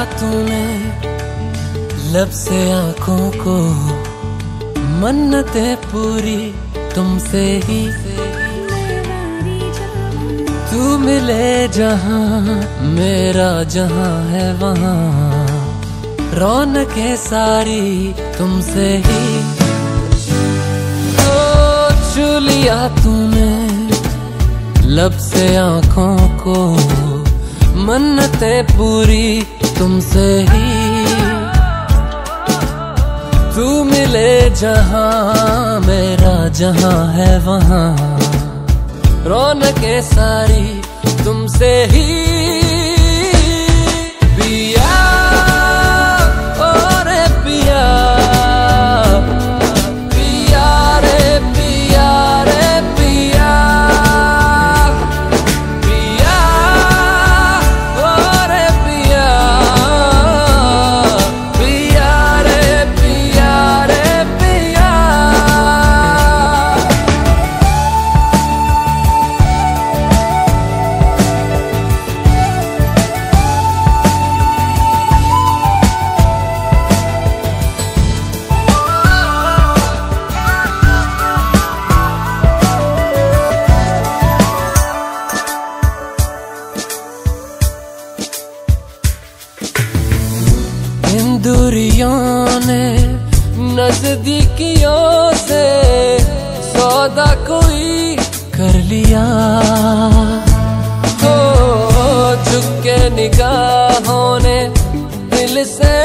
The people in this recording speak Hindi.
तूने लब से आंखों को, मन्नतें पूरी तुमसे ही। तू मिले जहां मेरा जहां है वहां, रौनकें सारी तुमसे ही। तो छू लिया तूने लब से आंखों को, मन्नतें पूरी तुमसे ही। तू मिले जहां मेरा जहां है वहां, रौनकें सारी तुमसे ही। पिया और पिया, पिया रे पिया रे पिया, पिया और पिया, पिया रे पिया रे पिया। दूरियों ने नजदीकियों से सौदा कोई कर लिया। हो झुक के निगाहों ने दिल से